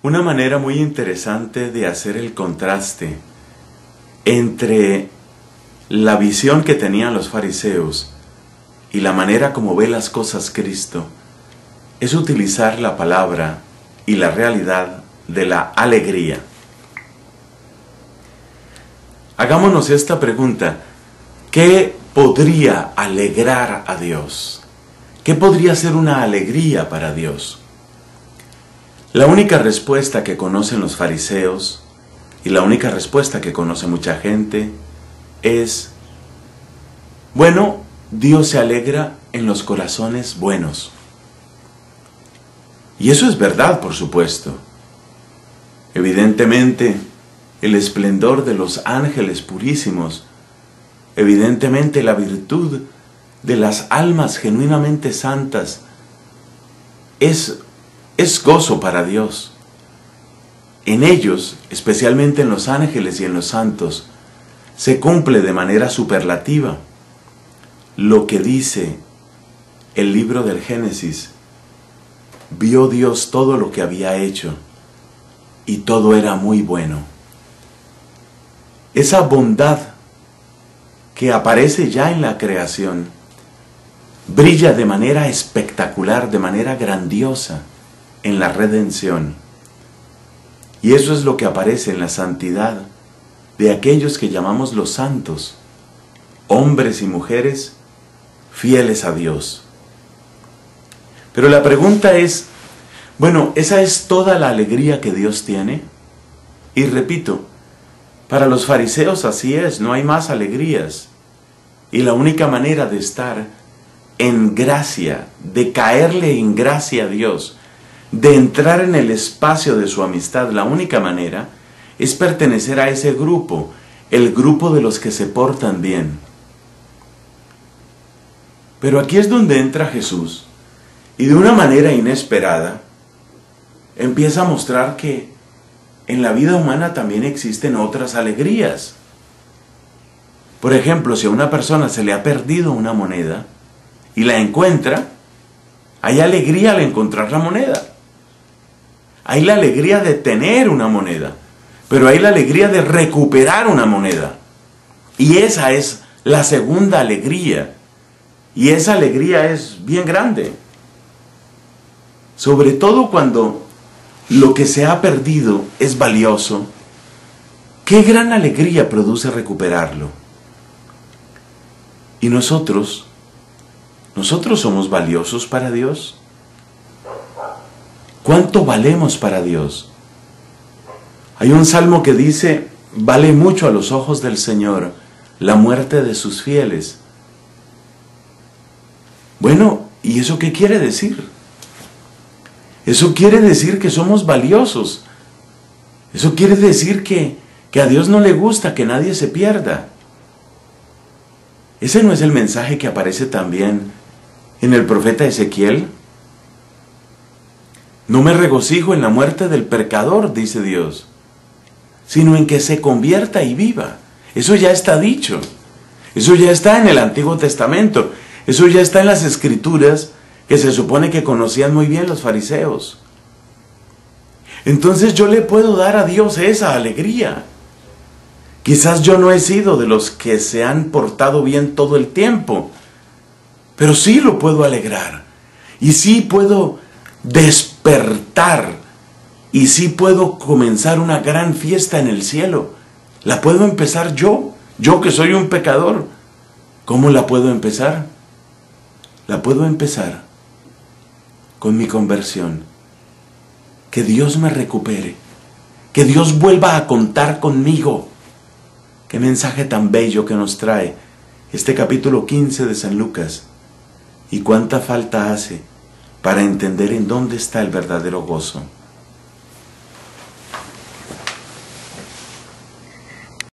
Una manera muy interesante de hacer el contraste entre la visión que tenían los fariseos y la manera como ve las cosas Cristo es utilizar la palabra y la realidad de la alegría. Hagámonos esta pregunta: ¿qué podría alegrar a Dios? ¿Qué podría ser una alegría para Dios? La única respuesta que conocen los fariseos y la única respuesta que conoce mucha gente es: bueno, Dios se alegra en los corazones buenos. Y eso es verdad, por supuesto. Evidentemente, el esplendor de los ángeles purísimos, evidentemente la virtud de las almas genuinamente santas, es gozo para Dios. En ellos, especialmente en los ángeles y en los santos, se cumple de manera superlativa lo que dice el libro del Génesis: vio Dios todo lo que había hecho, y todo era muy bueno. Esa bondad que aparece ya en la creación brilla de manera espectacular, de manera grandiosa en la redención. Y eso es lo que aparece en la santidad de aquellos que llamamos los santos, hombres y mujeres fieles a Dios. Pero la pregunta es, bueno, ¿esa es toda la alegría que Dios tiene? Y repito, para los fariseos así es, no hay más alegrías. Y la única manera de estar en gracia, de caerle en gracia a Dios, de entrar en el espacio de su amistad, la única manera es pertenecer a ese grupo, el grupo de los que se portan bien. Pero aquí es donde entra Jesús y de una manera inesperada empieza a mostrar que en la vida humana también existen otras alegrías. Por ejemplo, si a una persona se le ha perdido una moneda y la encuentra, hay alegría al encontrar la moneda. Hay la alegría de tener una moneda, pero hay la alegría de recuperar una moneda. Y esa es la segunda alegría. Y esa alegría es bien grande. Sobre todo cuando lo que se ha perdido es valioso. Qué gran alegría produce recuperarlo. Y nosotros somos valiosos para Dios. ¿Cuánto valemos para Dios? Hay un salmo que dice: vale mucho a los ojos del Señor la muerte de sus fieles. Bueno, ¿y eso qué quiere decir? Eso quiere decir que somos valiosos. Eso quiere decir que a Dios no le gusta que nadie se pierda. ¿Ese no es el mensaje que aparece también en el profeta Ezequiel? No me regocijo en la muerte del pecador, dice Dios, sino en que se convierta y viva. Eso ya está dicho. Eso ya está en el Antiguo Testamento. Eso ya está en las Escrituras que se supone que conocían muy bien los fariseos. Entonces yo le puedo dar a Dios esa alegría. Quizás yo no he sido de los que se han portado bien todo el tiempo, pero sí lo puedo alegrar. Y sí puedo despertar. Y sí puedo comenzar una gran fiesta en el cielo. La puedo empezar yo que soy un pecador. ¿Cómo la puedo empezar? La puedo empezar con mi conversión. Que Dios me recupere. Que Dios vuelva a contar conmigo. Qué mensaje tan bello que nos trae este capítulo 15 de San Lucas. Y cuánta falta hace para entender en dónde está el verdadero gozo.